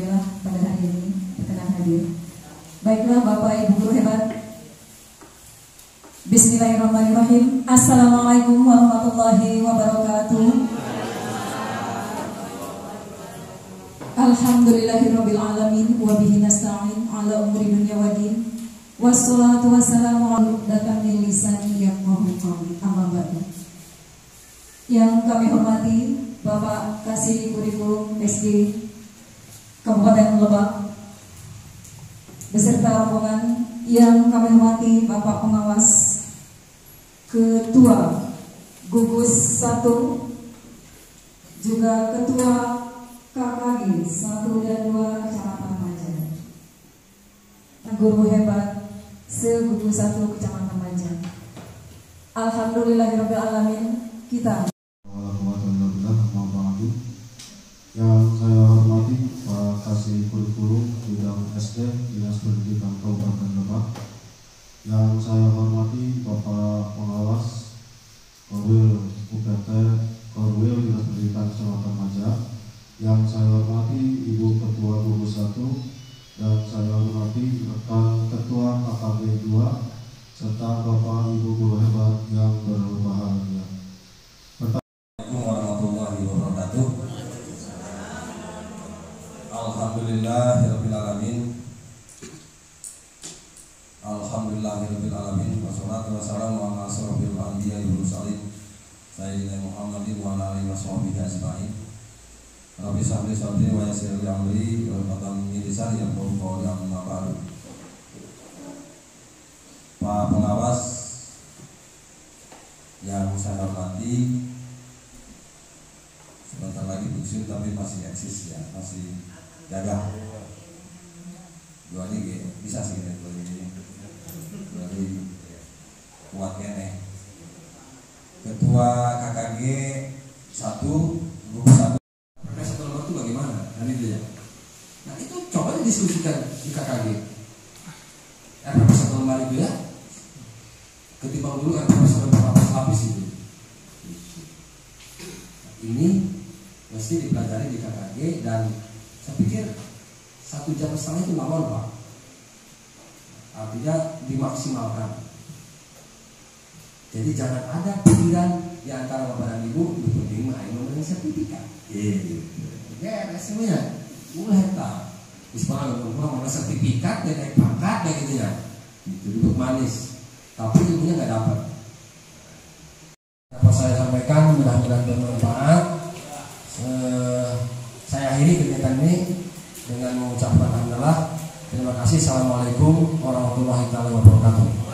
alhamdulillah pada hari ini berkenan hadir. Baiklah Bapak Ibu guru hebat. Bismillahirrahmanirrahim. Assalamualaikum warahmatullahi wabarakatuh. Alhamdulillahirabbil alamin wa bihi nasta'in ala umuri dunya waddin. Wassalatu wassalamu ala datang min lisani yafqahu qawli. Amma ba'du. Yang kami hormati Bapak Kasih Kurikulum SD Kabupaten Lebak beserta rombongan, yang kami hormati Bapak Pengawas Ketua Gugus 1, juga Ketua KKG 1 dan 2 Kecamatan Maja, guru hebat se-Gugus 1 Kecamatan Maja. Alhamdulillahirabbil alamin. Kita yang saya hormati Pak Kasih Kurikulum Bidang SD Dinas Pendidikan Kabupaten Lebak, yang saya hormati Bapak Pengawas Korwil UPT Korwil Dinas Pendidikan Kecamatan Maja, yang saya hormati Ibu Ketua Gugus 1, dan saya hormati rekan Ketua KKB 2 serta Bapak Ibu guru hebat yang berbahagia. Assalamualaikum warahmatullahi wabarakatuh. Alhamdulillahirrabbilalamin. Alhamdulillahirrabbilalamin. Wassalatu wassalamu ala asrofil anbiya'i wal mursalin Sayyidina Muhammadin wa ala alihi wa sahbihi ajma'in. Rabbi shrah li sadri wa yassir li amri wahlul min lisani yafqahu qawli. Amma ba'du. Pak Pengawas yang saya hormati, sebentar lagi pensiun tapi masih eksis ya, masih gagah. Dua ini bisa sih kita dari kuat kene. Ketua KKG 1 Gugus 1 Profesor itu bagaimana? Dan itu ya. Nah itu coba didiskusikan di KKG. Profesor Lemari itu ya. Ketimbang dulu profesor lapis itu. Ini mesti dipelajari di KKG, dan saya pikir 1,5 jam itu lama Pak. Artinya dimaksimalkan. Jadi jangan ada pikiran di antara Bapak dan Ibu penting memberi sertifikat. Ya, semuanya mulai tak. Di sekolah mau sertifikat dan naik pangkat dan gitu ya. Itu duduk manis. Tapi ilmunya nggak dapat. Apa saya sampaikan mudah-mudahan bermanfaat. Saya akhiri kegiatan ini dengan mengucapkan alhamdulillah. Terima kasih. Assalamualaikum warahmatullahi wabarakatuh.